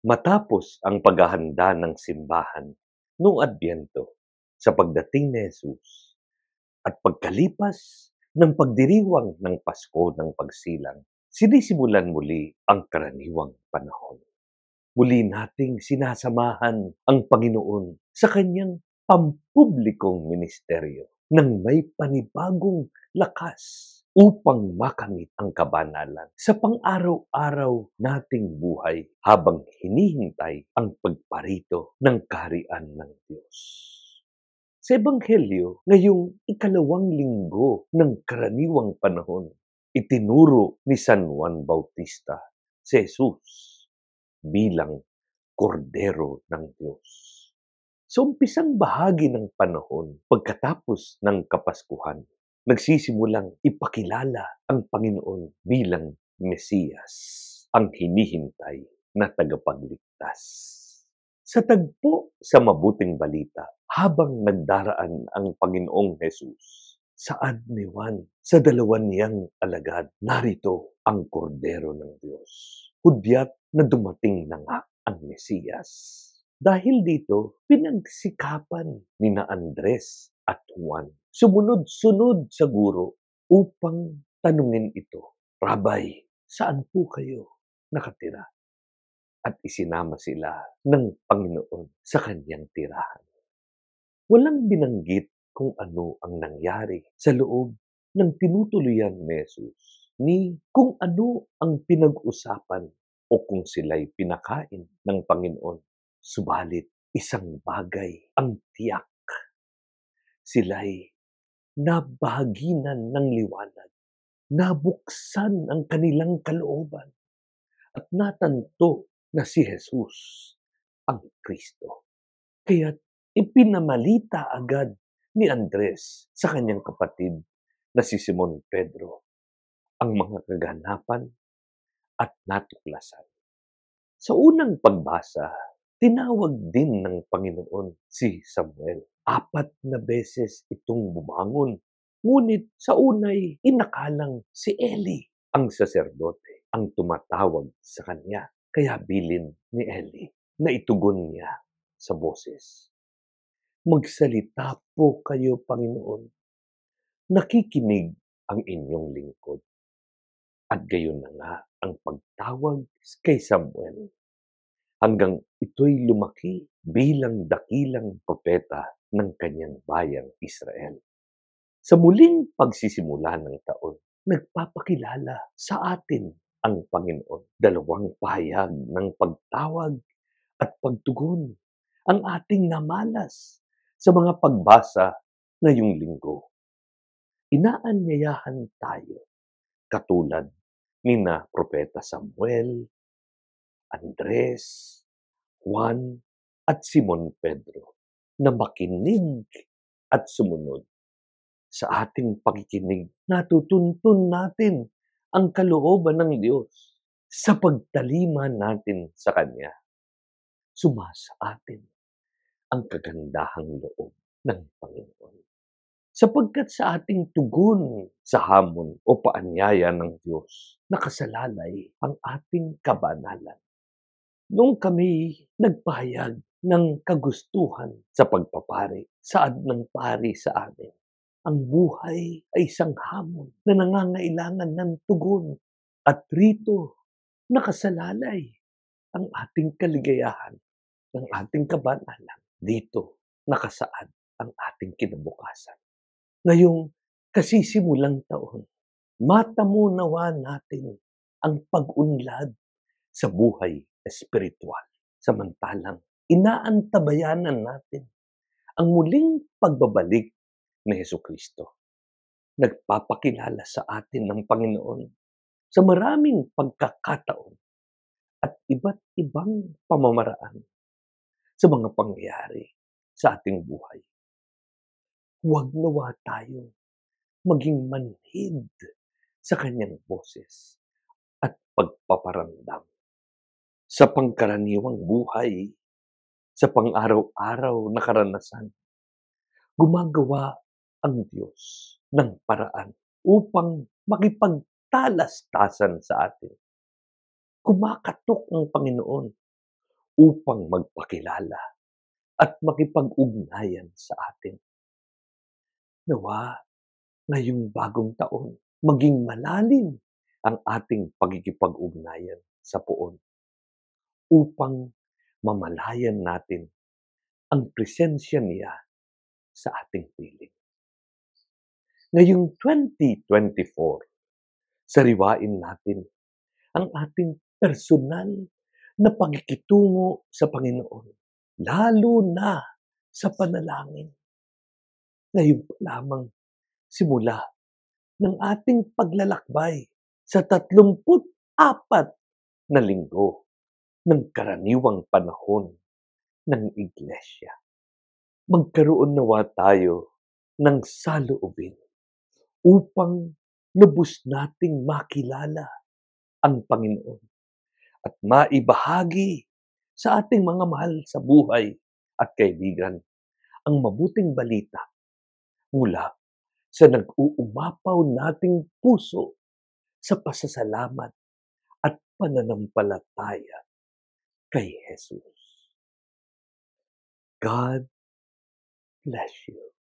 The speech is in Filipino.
Matapos ang paghahanda ng simbahan noong Adbyento sa pagdating ni Jesus at pagkalipas ng pagdiriwang ng Pasko ng Pagsilang, sinisimulan muli ang karaniwang panahon. Muli nating sinasamahan ang Panginoon sa kanyang pampublikong ministeryo nang may panibagong lakas upang makamit ang kabanalan sa pang-araw-araw nating buhay habang hinihintay ang pagparito ng kaharian ng Diyos. Sa Ebanghelyo, ngayong ikalawang linggo ng karaniwang panahon, itinuro ni San Juan Bautista si Jesus bilang kordero ng Diyos. Sa umpisang bahagi ng panahon, pagkatapos ng Kapaskuhan, nagsisimulang ipakilala ang Panginoon bilang Mesiyas, ang hinihintay na tagapagligtas. Sa tagpo sa mabuting balita, habang nagdaraan ang Panginoong Jesus, saad ni Juan sa dalawa niyang alagad, narito ang kordero ng Diyos. Hudyat na dumating na nga ang Mesiyas. Dahil dito, pinagsikapan ni na Andres at Juan sumunod-sunod sa guro upang tanungin ito, Rabay, saan po kayo nakatira? At isinama sila ng Panginoon sa kanyang tirahan. Walang binanggit kung ano ang nangyari sa loob ng tinutuluyan ni Jesus, ni kung ano ang pinag-usapan o kung sila'y pinakain ng Panginoon. Subalit, isang bagay ang tiyak. Sila'y nabahaginan ng liwanag, nabuksan ang kanilang kalooban, at natanto na si Jesus ang Kristo. Kaya't ipinamalita agad ni Andres sa kanyang kapatid na si Simon Pedro ang mga kaganapan at natuklasan. Sa unang pagbasa, tinawag din ng Panginoon si Samuel. 4 na beses itong bumangon. Ngunit sa unay, inakalang si Eli, ang saserdote, ang tumatawag sa kanya. Kaya bilin ni Eli na itugon niya sa boses. Magsalita po kayo, Panginoon. Nakikinig ang inyong lingkod. At gayon na nga ang pagtawag kay Samuel. Hanggang ito'y lumaki bilang dakilang propeta ng kanyang bayang Israel. Sa muling pagsisimula ng taon, nagpapakilala sa atin ang Panginoon. 2 pahayag ng pagtawag at pagtugon ang ating namalas sa mga pagbasa ngayong linggo. Inaanyayahan tayo katulad ni na Propeta Samuel, Andres, Juan, at Simon Pedro na makinig at sumunod. Sa ating pakikinig, natutuntun natin ang kalooban ng Diyos sa pagtalima natin sa Kanya. Sumasa atin ang kagandahang loob ng Panginoon. Sapagkat sa ating tugon sa hamon o paanyaya ng Diyos, nakasalalay ang ating kabanalan. Noong kami nagpahayag ng kagustuhan sa pagpapari, saad ng pari sa amin, ang buhay ay isang hamon na nangangailangan ng tugon at rito nakasalalay ang ating kaligayahan, ng ating kabanalan. Dito nakasaad ang ating kinabukasan. Ngayong kasisimulang taon, matamo nawa natin ang pag-unlad sa buhay espiritual. Samantalang inaantabayanan natin ang muling pagbabalik ni Hesukristo. Nagpapakilala sa atin ng Panginoon sa maraming pagkakataon at iba't ibang pamamaraan sa mga pangyayari sa ating buhay. Huwag nawa tayo maging manhid sa kanyang boses at pagpaparamdam. Sa pangkaraniwang buhay, sa pang-araw-araw na karanasan, gumagawa ang Diyos ng paraan upang makipagtalastasan sa atin. Kumakatok ang Panginoon upang magpakilala at makipag-ugnayan sa atin. Nawa ngayong bagong taon, maging malalim ang ating pagkikipag-ugnayan sa Poon upang mamalayan natin ang presensya niya sa ating piling. Ngayong 2024, sariwain natin ang ating personal na pagkikitungo sa Panginoon, lalo na sa panalangin. Ngayon pa lamang simula ng ating paglalakbay sa 34 na linggo ng karaniwang panahon ng Iglesia. Magkaroon nawa tayo ng saloobin upang lubos nating makilala ang Panginoon at maibahagi sa ating mga mahal sa buhay at kaibigan ang mabuting balita mula sa nag-uumapaw nating puso sa pasasalamat at pananampalataya kay Jesus. God bless you.